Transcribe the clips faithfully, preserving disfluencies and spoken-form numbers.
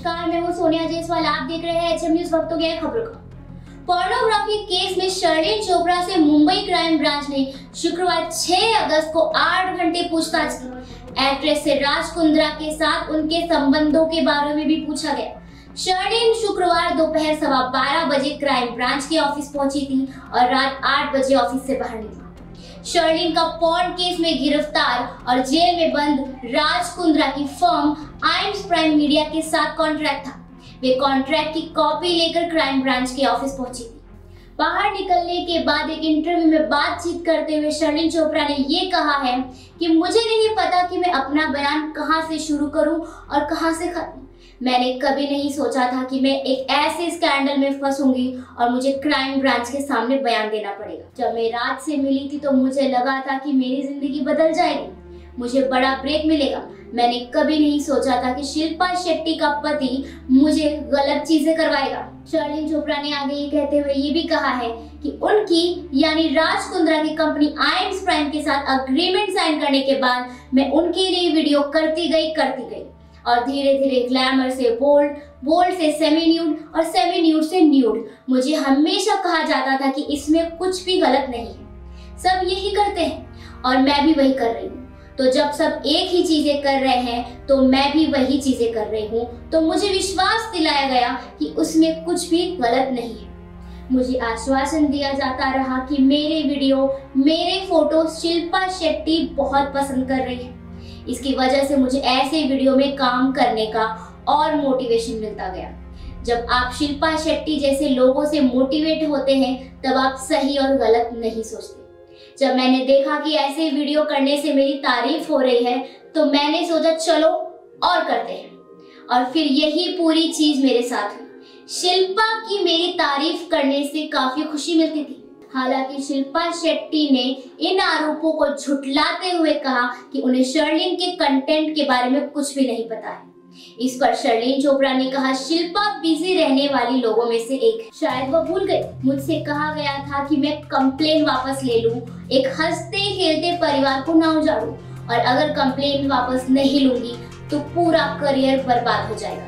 नमस्कार, मैं हूँ सोनिया जायसवाल। आप देख रहे हैं एचएम न्यूज वक्तों की खबरों का। पोर्नोग्राफी केस में शर्लिन चोपड़ा से मुंबई क्राइम ब्रांच ने शुक्रवार छह अगस्त को आठ घंटे पूछताछ की। एक्ट्रेस से राज कुंद्रा के साथ उनके संबंधों के बारे में भी पूछा गया। शर्लिन शुक्रवार दोपहर सवा बारह बजे क्राइम ब्रांच के ऑफिस पहुंची थी और रात आठ बजे ऑफिस से बाहर निकली। शर्लिन का पॉर्न केस में गिरफ्तार और जेल में बंद राज कुंद्रा की फर्म आइम्स प्राइम मीडिया के साथ कॉन्ट्रैक्ट था। वे कॉन्ट्रैक्ट की कॉपी लेकर क्राइम ब्रांच के ऑफिस पहुंची थी। बाहर निकलने के बाद एक इंटरव्यू में बातचीत करते हुए शर्लिन चोपड़ा ने ये कहा है कि मुझे नहीं पता कि मैं अपना बयान कहां से शुरू करूं और कहां से खत्म। मैंने कभी नहीं सोचा था कि मैं एक ऐसे स्कैंडल में फंसूंगी और मुझे क्राइम ब्रांच के सामने बयान देना पड़ेगा। जब मैं राज से मिली थी तो मुझे लगा था कि मेरी जिंदगी बदल जाएगी, मुझे बड़ा ब्रेक मिलेगा। मैंने कभी नहीं सोचा था कि शिल्पा शेट्टी का पति मुझे गलत चीजें करवाएगा। शर्लिन चोपड़ा ने आगे ये कहते हुए ये भी कहा है कि उनकी यानी राज कुंद्रा की कंपनी आइम्स प्राइम के साथ अग्रीमेंट साइन करने के बाद मैं उनके लिए वीडियो करती गई करती गई और धीरे धीरे ग्लैमर से बोल्ड, बोल्ड से सेमी न्यूड और सेमी न्यूड से न्यूड। मुझे हमेशा कहा जाता था कि इसमें कुछ भी गलत नहीं है, सब यही करते हैं और मैं भी वही कर रही हूँ। तो जब सब एक ही चीजें कर रहे हैं तो मैं भी वही चीजें कर रही हूँ, तो मुझे विश्वास दिलाया गया कि उसमें कुछ भी गलत नहीं है। मुझे आश्वासन दिया जाता रहा कि मेरे वीडियो, मेरे फोटो शिल्पा शेट्टी बहुत पसंद कर रही है। इसकी वजह से मुझे ऐसे वीडियो में काम करने का और मोटिवेशन मिलता गया। जब आप शिल्पा शेट्टी जैसे लोगों से मोटिवेट होते हैं तब आप सही और गलत नहीं सोचते। जब मैंने देखा कि ऐसे वीडियो करने से मेरी तारीफ हो रही है तो मैंने सोचा चलो और करते हैं, और फिर यही पूरी चीज मेरे साथ हुई। शिल्पा की मेरी तारीफ करने से काफी खुशी मिलती थी। हालांकि शिल्पा शेट्टी ने इन आरोपों को झुठलाते हुए कहा कि उन्हें शर्लिन के कंटेंट के बारे में कुछ भी नहीं पता है। इस पर शर्लिन चोपड़ा ने कहा, शिल्पा बिजी रहने वाली लोगों में से एक है, शायद वह भूल गई। मुझसे कहा गया था कि मैं कंप्लेन वापस ले लूं, एक हंसते खेलते परिवार को ना उजाड़ूं, और अगर कंप्लेन वापस नहीं लूंगी तो पूरा करियर बर्बाद हो जाएगा।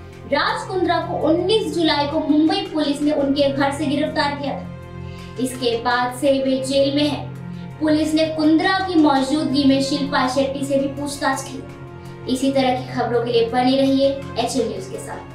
राज कुंद्रा को उन्नीस जुलाई को मुंबई पुलिस ने उनके घर से गिरफ्तार किया था। इसके बाद से वे जेल में हैं। पुलिस ने कुंद्रा की मौजूदगी में शिल्पा शेट्टी से भी पूछताछ की। इसी तरह की खबरों के लिए बने रहिए एचएम न्यूज के साथ।